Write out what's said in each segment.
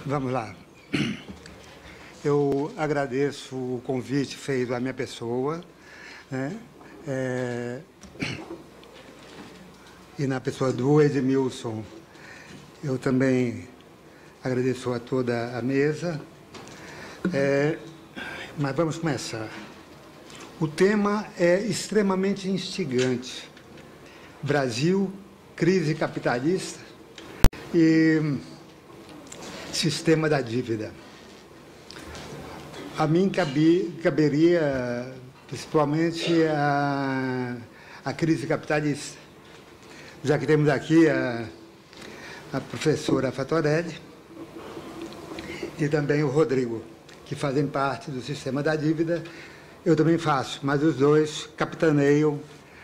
Vamos lá. Eu agradeço o convite feito à minha pessoa, né? E na pessoa do Edmilson, eu também agradeço a toda a mesa. Mas vamos começar. O tema é extremamente instigante. Brasil, crise capitalista e sistema da dívida. A mim caberia principalmente a crise capitalista, já que temos aqui a professora Fatorelli e também o Rodrigo, que fazem parte do sistema da dívida. Eu também faço, mas os dois capitaneiam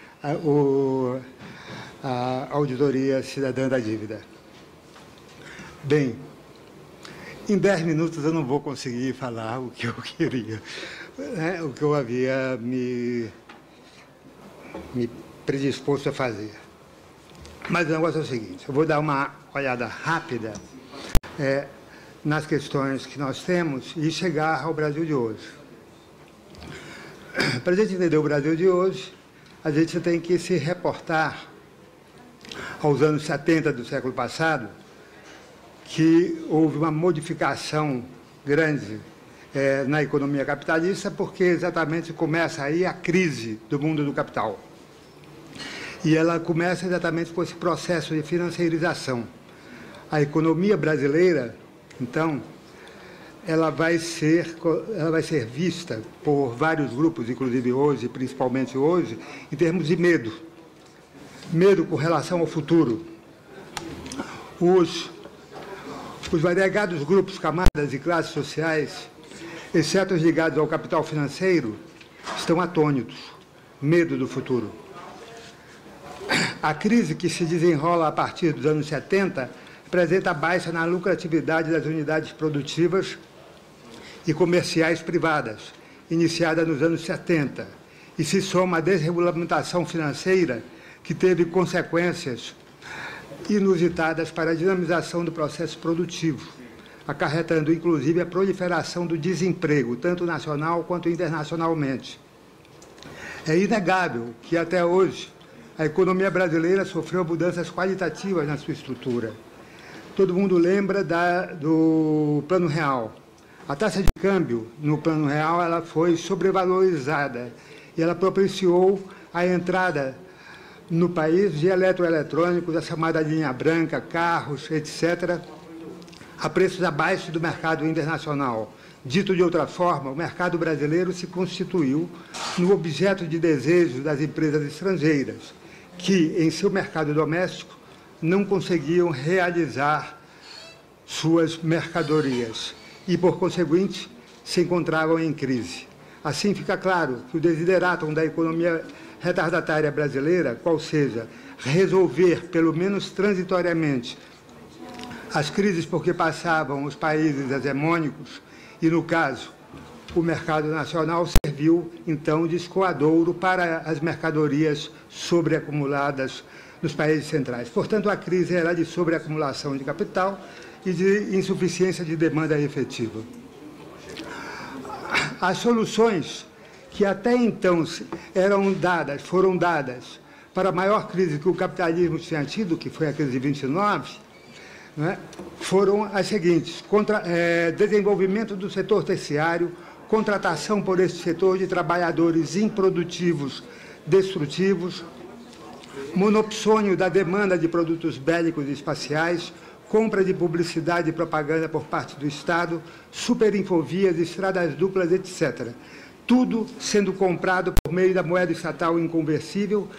a Auditoria Cidadã da Dívida. Bem, em 10 minutos eu não vou conseguir falar o que eu queria, né? O que eu havia me predisposto a fazer. Mas o negócio é o seguinte, eu vou dar uma olhada rápida nas questões que nós temos e chegar ao Brasil de hoje. Para a gente entender o Brasil de hoje, a gente tem que se reportar aos anos 70 do século passado, que houve uma modificação grande na economia capitalista, porque exatamente começa aí a crise do mundo do capital. E ela começa exatamente com esse processo de financiarização. A economia brasileira, então, ela vai ser vista por vários grupos, inclusive hoje, principalmente hoje, em termos de medo. Medo com relação ao futuro. Os variegados grupos, camadas e classes sociais, exceto os ligados ao capital financeiro, estão atônitos. Medo do futuro. A crise que se desenrola a partir dos anos 70 apresenta baixa na lucratividade das unidades produtivas e comerciais privadas, iniciada nos anos 70, e se soma à desregulamentação financeira que teve consequências inusitadas para a dinamização do processo produtivo, acarretando, inclusive, a proliferação do desemprego, tanto nacional quanto internacionalmente. É inegável que, até hoje, a economia brasileira sofreu mudanças qualitativas na sua estrutura. Todo mundo lembra do Plano Real. A taxa de câmbio no Plano Real ela foi sobrevalorizada e ela propiciou a entrada no país de eletroeletrônicos, a chamada linha branca, carros, etc., a preços abaixo do mercado internacional. Dito de outra forma, o mercado brasileiro se constituiu no objeto de desejo das empresas estrangeiras, que, em seu mercado doméstico, não conseguiam realizar suas mercadorias e, por conseguinte, se encontravam em crise. Assim fica claro que o desideratum da economia retardatária brasileira, qual seja, resolver, pelo menos transitoriamente, as crises por que passavam os países hegemônicos, e, no caso, o mercado nacional serviu, então, de escoadouro para as mercadorias sobreacumuladas nos países centrais. Portanto, a crise era de sobreacumulação de capital e de insuficiência de demanda efetiva. As soluções que até então foram dadas para a maior crise que o capitalismo tinha tido, que foi a crise de 29, né, foram as seguintes: desenvolvimento do setor terciário, contratação por esse setor de trabalhadores improdutivos, destrutivos, monopsônio da demanda de produtos bélicos e espaciais, compra de publicidade e propaganda por parte do Estado, superinfovias, estradas duplas, etc. Tudo sendo comprado por meio da moeda estatal inconversível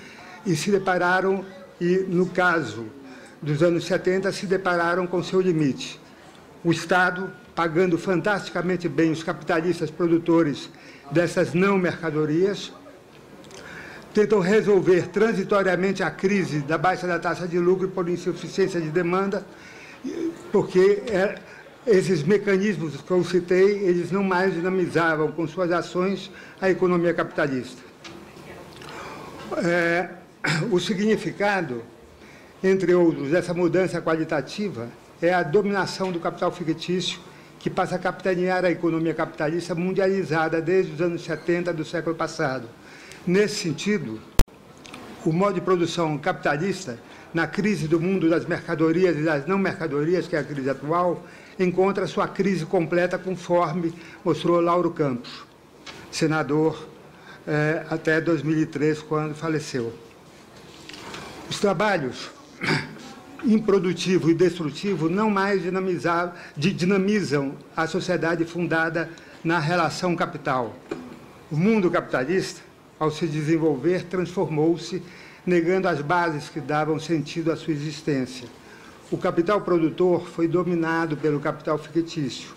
e, no caso dos anos 70, se depararam com seu limite. O Estado, pagando fantasticamente bem os capitalistas produtores dessas não mercadorias, tentam resolver transitoriamente a crise da baixa da taxa de lucro por insuficiência de demanda, porque esses mecanismos que eu citei, eles não mais dinamizavam com suas ações a economia capitalista. O significado entre outros, dessa mudança qualitativa é a dominação do capital fictício, que passa a capitanear a economia capitalista mundializada desde os anos 70 do século passado. Nesse sentido, o modo de produção capitalista, na crise do mundo das mercadorias e das não mercadorias, que é a crise atual, encontra sua crise completa, conforme mostrou Lauro Campos, senador até 2003, quando faleceu. Os trabalhos improdutivo e destrutivo não mais dinamizam a sociedade fundada na relação capital. O mundo capitalista, ao se desenvolver, transformou-se, negando as bases que davam sentido à sua existência. O capital produtor foi dominado pelo capital fictício,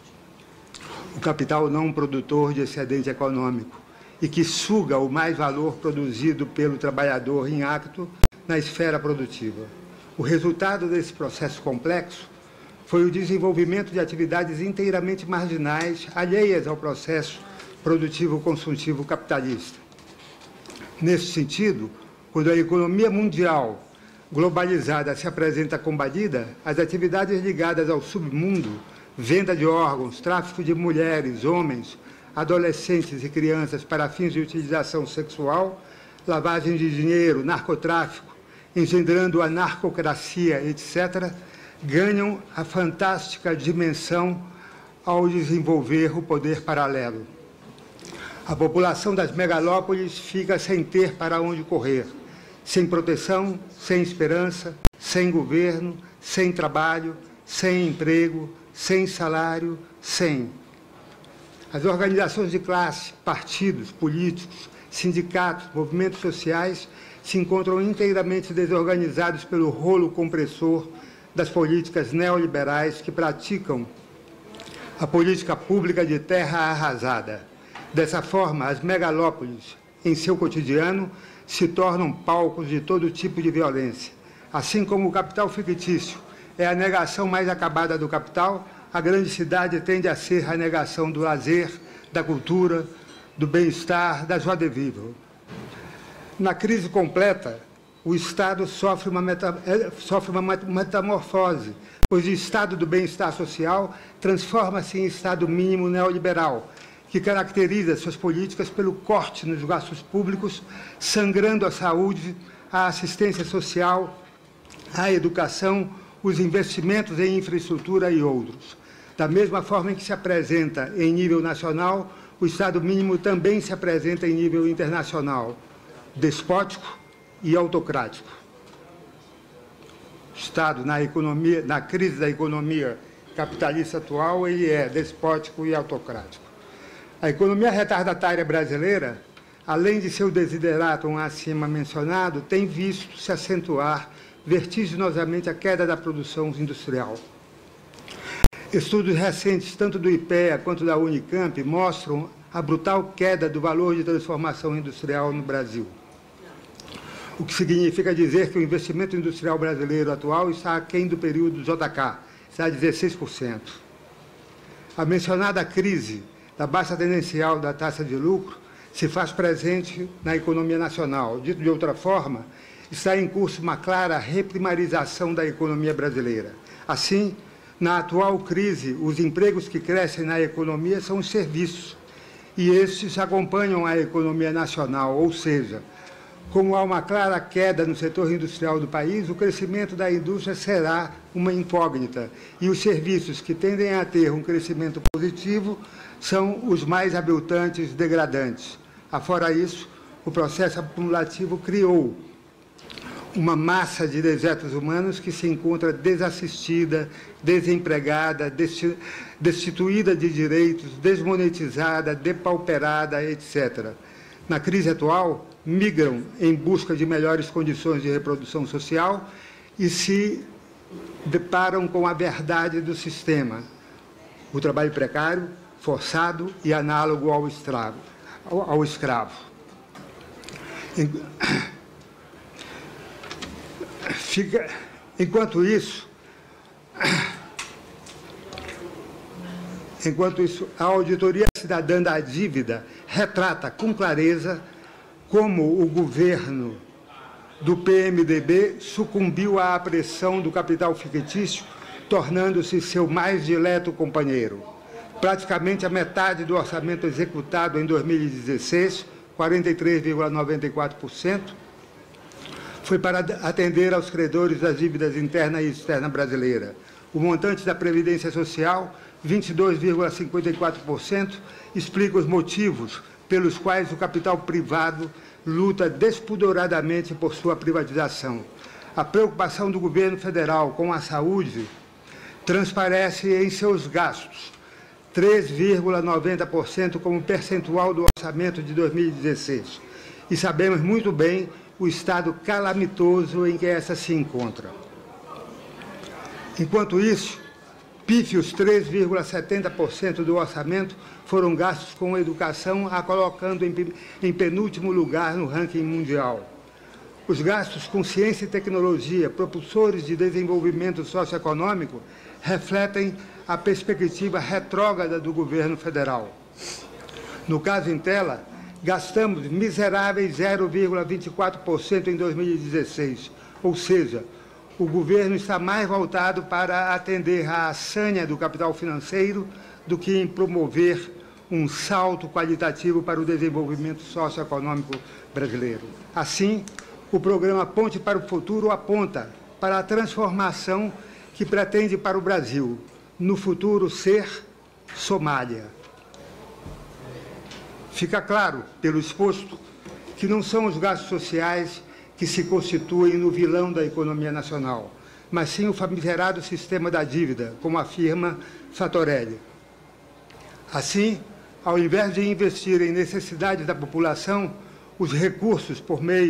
o capital não produtor de excedente econômico, e que suga o mais valor produzido pelo trabalhador em acto na esfera produtiva. O resultado desse processo complexo foi o desenvolvimento de atividades inteiramente marginais, alheias ao processo produtivo-consultivo capitalista. Nesse sentido, quando a economia mundial globalizada se apresenta combatida, as atividades ligadas ao submundo, venda de órgãos, tráfico de mulheres, homens, adolescentes e crianças para fins de utilização sexual, lavagem de dinheiro, narcotráfico, engendrando a narcocracia, etc., ganham a fantástica dimensão ao desenvolver o poder paralelo. A população das megalópolis fica sem ter para onde correr, sem proteção, sem esperança, sem governo, sem trabalho, sem emprego, sem salário, sem. As organizações de classe, partidos, políticos, sindicatos, movimentos sociais se encontram inteiramente desorganizados pelo rolo compressor das políticas neoliberais que praticam a política pública de terra arrasada. Dessa forma, as megalópolis, em seu cotidiano, se tornam palcos de todo tipo de violência. Assim como o capital fictício é a negação mais acabada do capital, a grande cidade tende a ser a negação do lazer, da cultura, do bem-estar, da joie de vivre. Na crise completa, o Estado sofre uma metamorfose, pois o estado do bem-estar social transforma-se em estado mínimo neoliberal, que caracteriza suas políticas pelo corte nos gastos públicos, sangrando a saúde, a assistência social, a educação, os investimentos em infraestrutura e outros. Da mesma forma em que se apresenta em nível nacional, o Estado mínimo também se apresenta em nível internacional, despótico e autocrático. O Estado, na crise da economia capitalista atual, ele é despótico e autocrático. A economia retardatária brasileira, além de seu desideratum acima mencionado, tem visto se acentuar vertiginosamente a queda da produção industrial. Estudos recentes, tanto do IPEA quanto da Unicamp, mostram a brutal queda do valor de transformação industrial no Brasil. O que significa dizer que o investimento industrial brasileiro atual está aquém do período JK, está a 16%. A mencionada crise da baixa tendencial da taxa de lucro se faz presente na economia nacional. Dito de outra forma, está em curso uma clara reprimarização da economia brasileira. Assim, na atual crise, os empregos que crescem na economia são os serviços, e estes acompanham a economia nacional, ou seja, como há uma clara queda no setor industrial do país, o crescimento da indústria será uma incógnita, e os serviços que tendem a ter um crescimento positivo são os mais abiltantes degradantes. Afora isso, o processo acumulativo criou uma massa de dejetos humanos que se encontra desassistida, desempregada, destituída de direitos, desmonetizada, depauperada, etc. Na crise atual, migram em busca de melhores condições de reprodução social e se deparam com a verdade do sistema, o trabalho precário, forçado e análogo ao escravo. Enquanto isso, a Auditoria Cidadã da Dívida retrata com clareza como o governo do PMDB sucumbiu à pressão do capital fictício, tornando-se seu mais dileto companheiro. Praticamente a metade do orçamento executado em 2016, 43,94%, foi para atender aos credores das dívidas interna e externa brasileira. O montante da Previdência Social, 22,54%, explica os motivos pelos quais o capital privado luta despudoradamente por sua privatização. A preocupação do governo federal com a saúde transparece em seus gastos, 3,90% como percentual do orçamento de 2016. E sabemos muito bem o estado calamitoso em que essa se encontra. Enquanto isso, pífios 3,70% do orçamento foram gastos com educação, a colocando em penúltimo lugar no ranking mundial. Os gastos com ciência e tecnologia, propulsores de desenvolvimento socioeconômico, refletem a perspectiva retrógrada do governo federal. No caso em tela, gastamos miseráveis 0,24% em 2016, ou seja, o governo está mais voltado para atender à sanha do capital financeiro do que em promover um salto qualitativo para o desenvolvimento socioeconômico brasileiro. Assim, o programa Ponte para o Futuro aponta para a transformação que pretende para o Brasil, no futuro ser Somália. Fica claro, pelo exposto, que não são os gastos sociais que se constituem no vilão da economia nacional, mas sim o famigerado sistema da dívida, como afirma Fattorelli. Assim, ao invés de investir em necessidades da população, os recursos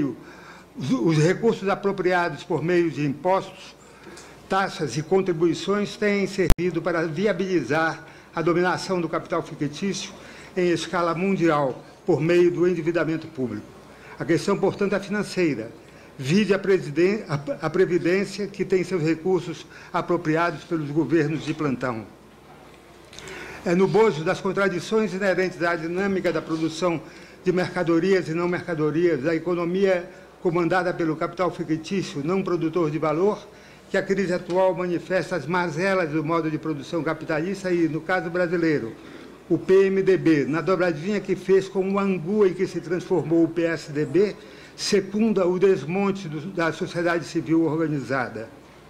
apropriados por meio de impostos, taxas e contribuições têm servido para viabilizar a dominação do capital fictício em escala mundial por meio do endividamento público. A questão, portanto, é financeira. Vide a Previdência, que tem seus recursos apropriados pelos governos de plantão. É no bojo das contradições inerentes à dinâmica da produção de mercadorias e não mercadorias, da economia comandada pelo capital fictício, não produtor de valor, que a crise atual manifesta as mazelas do modo de produção capitalista e, no caso brasileiro, o PMDB, na dobradinha que fez com o angu em que se transformou o PSDB, secunda o desmonte da sociedade civil organizada.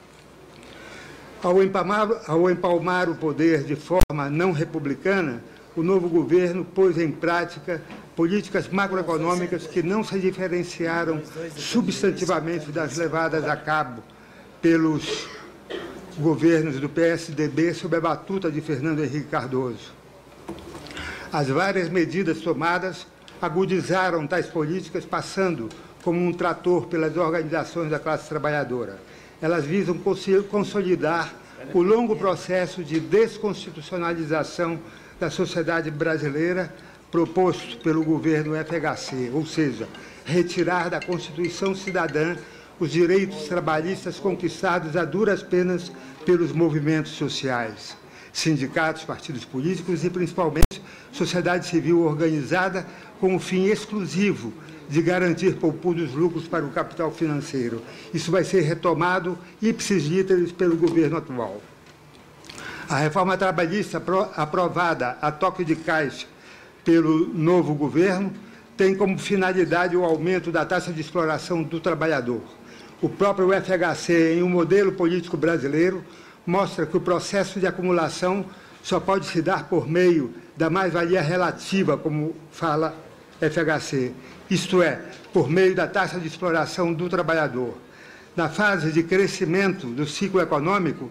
Ao empalmar o poder de forma não republicana, o novo governo pôs em prática políticas macroeconômicas que não se diferenciaram substantivamente das levadas a cabo pelos governos do PSDB sob a batuta de Fernando Henrique Cardoso. As várias medidas tomadas agudizaram tais políticas, passando como um trator pelas organizações da classe trabalhadora. Elas visam consolidar o longo processo de desconstitucionalização da sociedade brasileira proposto pelo governo FHC, ou seja, retirar da Constituição Cidadã os direitos trabalhistas conquistados a duras penas pelos movimentos sociais, sindicatos, partidos políticos e, principalmente, sociedade civil organizada com o fim exclusivo de garantir poupudos lucros para o capital financeiro. Isso vai ser retomado ipsis literis pelo governo atual. A reforma trabalhista aprovada a toque de caixa pelo novo governo tem como finalidade o aumento da taxa de exploração do trabalhador. O próprio FHC, em um modelo político brasileiro, mostra que o processo de acumulação só pode se dar por meio da mais-valia relativa, como fala FHC, isto é, por meio da taxa de exploração do trabalhador. Na fase de crescimento do ciclo econômico,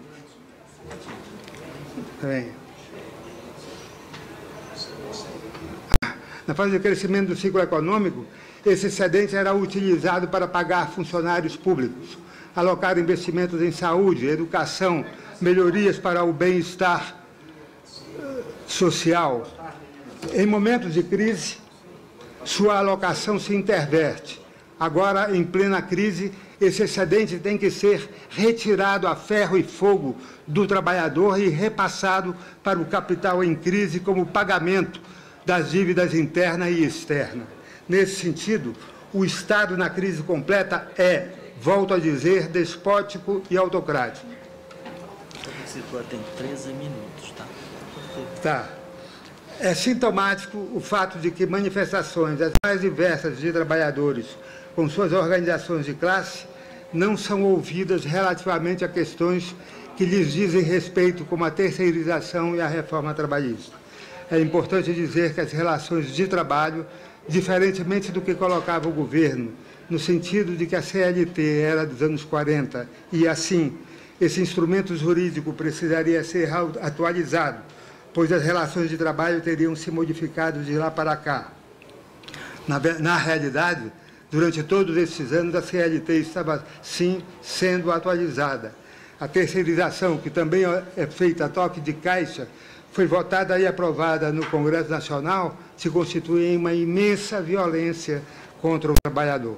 esse excedente era utilizado para pagar funcionários públicos, alocar investimentos em saúde, educação, melhorias para o bem-estar social. Em momentos de crise, sua alocação se interverte. Agora, em plena crise, esse excedente tem que ser retirado a ferro e fogo do trabalhador e repassado para o capital em crise como pagamento das dívidas interna e externa. Nesse sentido, O Estado, na crise completa, volto a dizer, despótico e autocrático. Você tem 13 minutos, tá? Tá. É sintomático o fato de que manifestações as mais diversas de trabalhadores com suas organizações de classe não são ouvidas relativamente a questões que lhes dizem respeito, como a terceirização e a reforma trabalhista. É importante dizer que as relações de trabalho, diferentemente do que colocava o governo, no sentido de que a CLT era dos anos 40 e, assim, esse instrumento jurídico precisaria ser atualizado, pois as relações de trabalho teriam se modificado de lá para cá. Na realidade, durante todos esses anos, a CLT estava, sim, sendo atualizada. A terceirização, que também é feita a toque de caixa, foi votada e aprovada no Congresso Nacional, se constitui em uma imensa violência contra o trabalhador.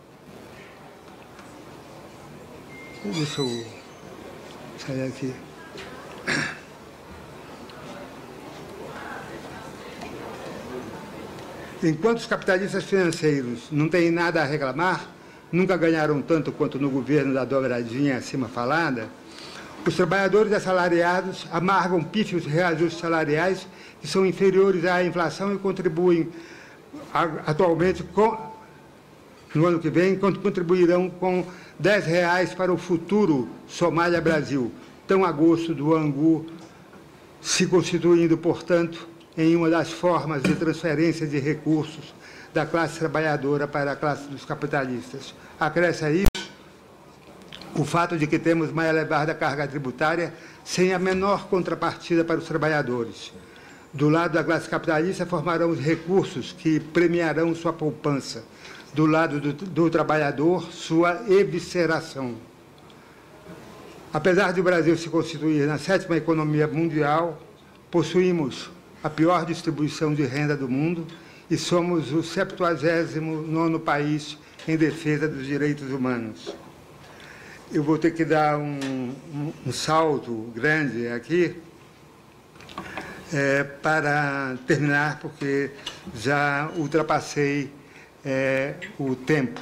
Deixa eu sair aqui. Enquanto os capitalistas financeiros não têm nada a reclamar, nunca ganharam tanto quanto no governo da dobradinha acima falada, os trabalhadores assalariados amargam pífios reajustes salariais que são inferiores à inflação e contribuem atualmente, no ano que vem, contribuirão com R$10 para o futuro Somália-Brasil, tão a gosto do Angu, se constituindo, portanto, em uma das formas de transferência de recursos da classe trabalhadora para a classe dos capitalistas. Acresce a isso o fato de que temos uma elevada carga tributária sem a menor contrapartida para os trabalhadores. Do lado da classe capitalista, formarão os recursos que premiarão sua poupança. Do lado do trabalhador, sua evisceração. Apesar de o Brasil se constituir na 7ª economia mundial, possuímos a pior distribuição de renda do mundo e somos o 79º país em defesa dos direitos humanos. Eu vou ter que dar um salto grande aqui para terminar, porque já ultrapassei o tempo.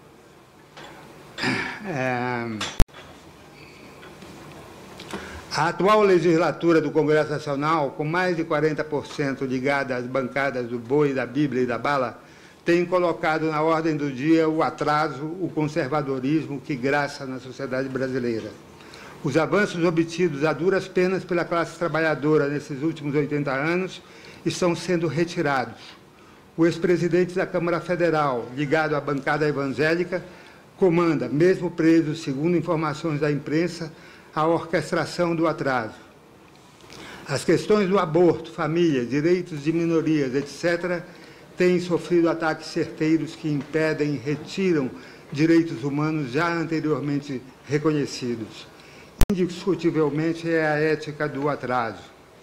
A atual legislatura do Congresso Nacional, com mais de 40% ligada às bancadas do boi, da Bíblia e da bala, tem colocado na ordem do dia o atraso, o conservadorismo que graça na sociedade brasileira. Os avanços obtidos a duras penas pela classe trabalhadora nesses últimos 80 anos estão sendo retirados. O ex-presidente da Câmara Federal, ligado à bancada evangélica, comanda, mesmo preso, segundo informações da imprensa, a orquestração do atraso. As questões do aborto, família, direitos de minorias, etc., têm sofrido ataques certeiros que impedem e retiram direitos humanos já anteriormente reconhecidos. Indiscutivelmente é a ética do atraso.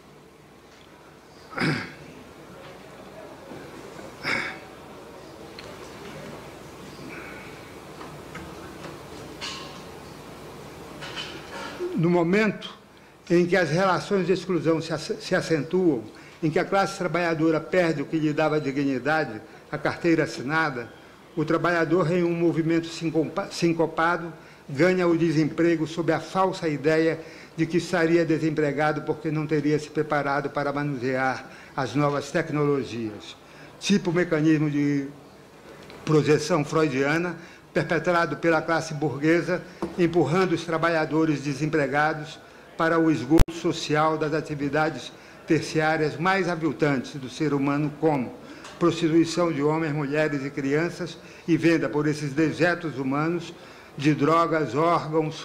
No momento em que as relações de exclusão se acentuam, em que a classe trabalhadora perde o que lhe dava dignidade, a carteira assinada, o trabalhador, em um movimento sincopado, ganha o desemprego sob a falsa ideia de que estaria desempregado porque não teria se preparado para manusear as novas tecnologias. Tipo mecanismo de projeção freudiana, perpetrado pela classe burguesa, empurrando os trabalhadores desempregados para o esgoto social das atividades terciárias mais aviltantes do ser humano, como prostituição de homens, mulheres e crianças e venda por esses dejetos humanos de drogas, órgãos,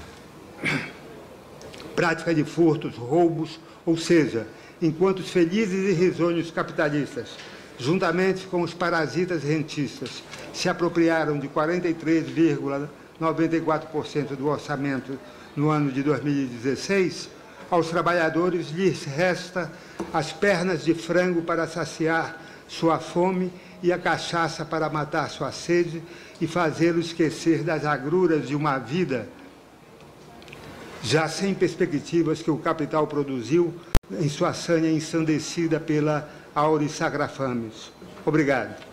prática de furtos, roubos, ou seja, enquanto os felizes e risonhos capitalistas, juntamente com os parasitas rentistas, se apropriaram de 43,94% do orçamento no ano de 2016, aos trabalhadores lhes resta as pernas de frango para saciar sua fome e a cachaça para matar sua sede e fazê-lo esquecer das agruras de uma vida já sem perspectivas que o capital produziu em sua sanha ensandecida pela auriçagrafames. Obrigado.